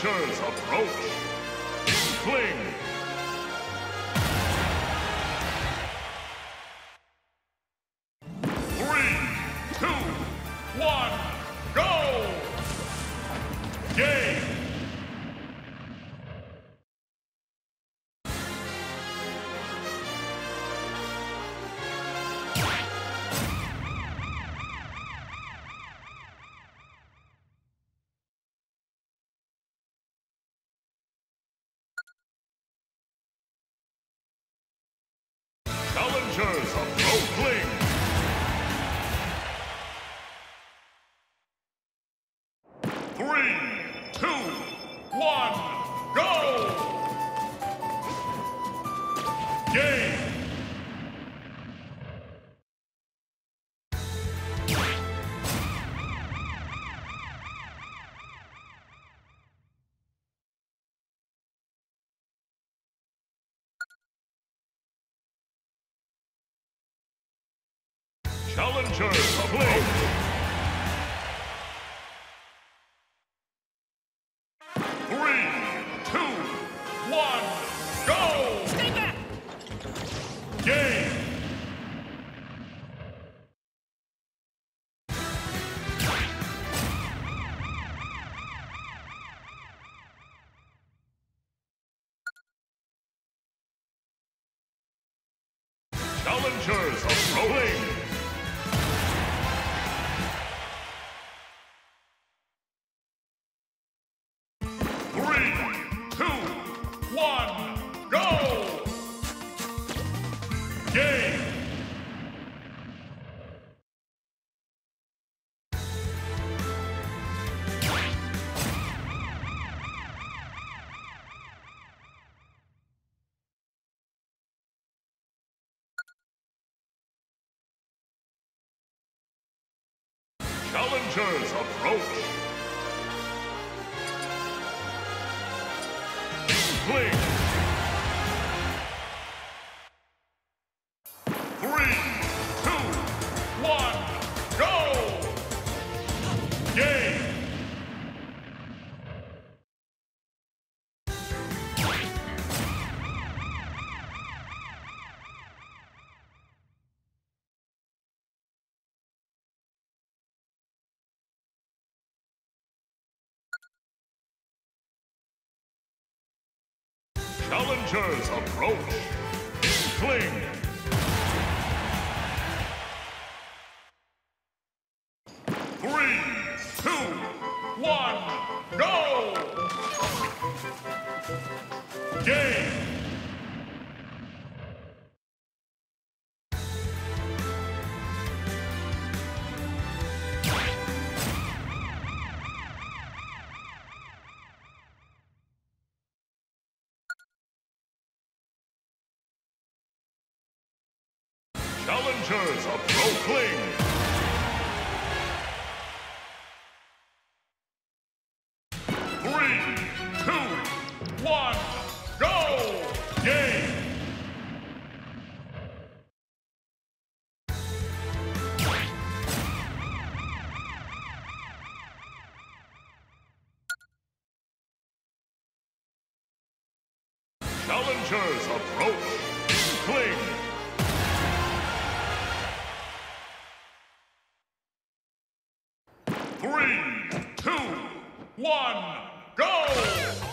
Challengers approach. Fling. Three, two, one, go! Game. Challengers approaching. 3, 2, 1, go! Game! Challengers approach. 3, 2, 1, go! Stay back! Game! Challengers approaching. 3, 2, 1, go! Game! Challengers approach. Fling. 3, 2, 1, go! Game! Challengers approach. Fling. 3, 2, 1, go! Game! Challengers approaching. 3, 2, 1, go! Game! Challengers approach. Fling. 3, 2, 1, go!